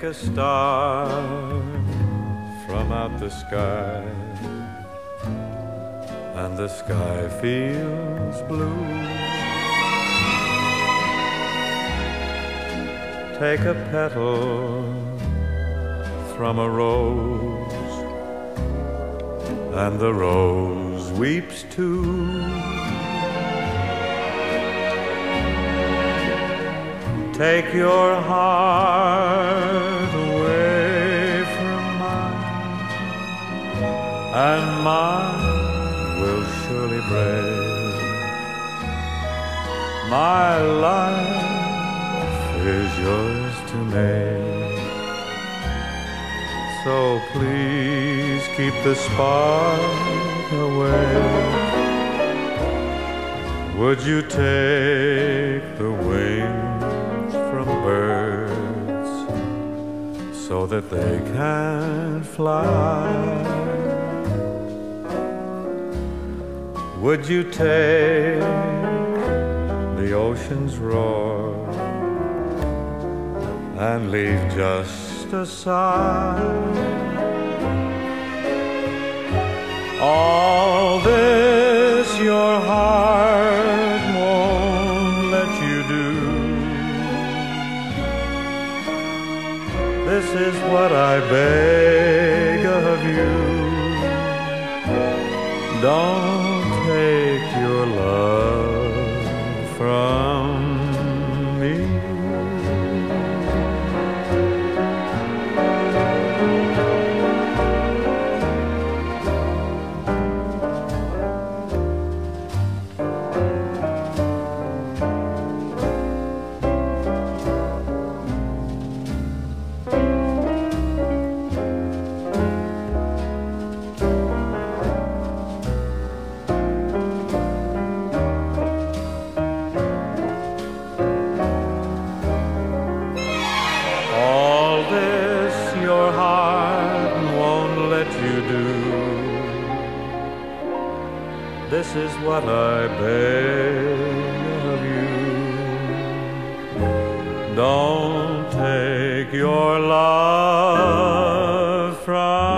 take a star from out the sky, and the sky feels blue. Take a petal from a rose, and the rose weeps too. Take your heart away from mine, and mine will surely break. My life is yours to make, so please keep the spark away. Would you take the wings from birds so that they can fly? Would you take the ocean's roar and leave just a sigh? All this your heart won't let you do. This is what I beg of you. Don't take your love from me. Your heart won't let you do. This is what I beg of you. Don't take your love from